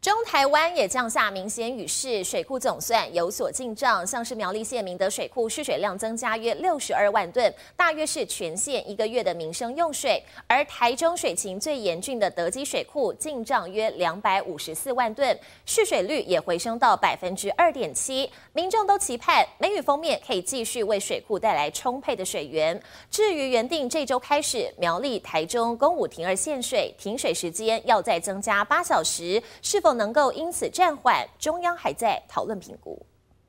中台湾也降下明显雨势，水库总算有所进账。像是苗栗县明德水库蓄水量增加约62万吨，大约是全县1个月的民生用水。而台中水情最严峻的德基水库进账约254万吨，蓄水率也回升到2.7%。民众都期盼梅雨锋面可以继续为水库带来充沛的水源。至于原定这周开始苗栗、台中公武停2限水，停水时间要再增加8小时，是否能够因此暂缓？中央还在讨论评估。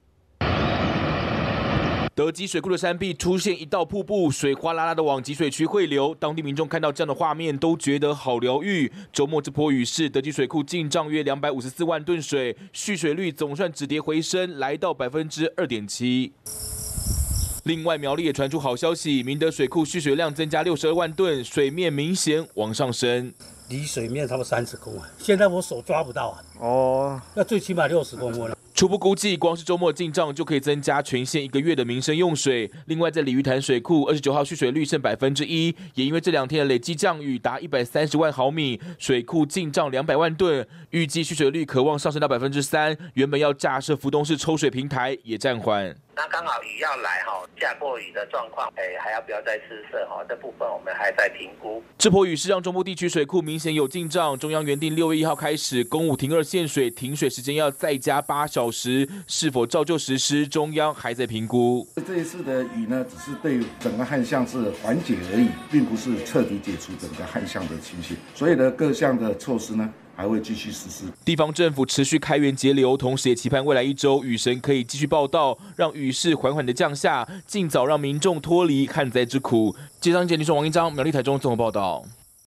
德基水库的山壁出现一道瀑布，水哗啦啦的往集水区汇流。当地民众看到这样的画面，都觉得好疗愈。周末这波雨势，德基水库进账约254万吨水，蓄水率总算止跌回升，来到2.7%。另外，苗栗也传出好消息，明德水库蓄水量增加62万吨，水面明显往上升。 离水面差不多30公分，现在我手抓不到啊。哦，那最起码60公分了。 初步估计，光是周末进账就可以增加全县1个月的民生用水。另外，在鲤鱼潭水库29号蓄水率剩1%，也因为这2天的累计降雨达130万毫米，水库进账200万吨，预计蓄水率可望上升到3%。原本要架设浮动式抽水平台也暂缓。 那刚好雨要来下过雨的状况，还要不要再施设这部分我们还在评估。 这波雨势让中部地区水库明显有进账，中央原定6月1号开始公武停2限水，停水时间要再加8小时，是否照旧实施，中央还在评估。 这一次的雨呢，只是对整个旱象是缓解而已，并不是彻底解除整个旱象的情形，所以呢，各项的措施呢，还会继续实施。 地方政府持续开源节流，同时也期盼未来1周雨神可以继续报到，让雨势缓缓的降下，尽早让民众脱离旱灾之苦。记者王一章，苗栗台中综合报道。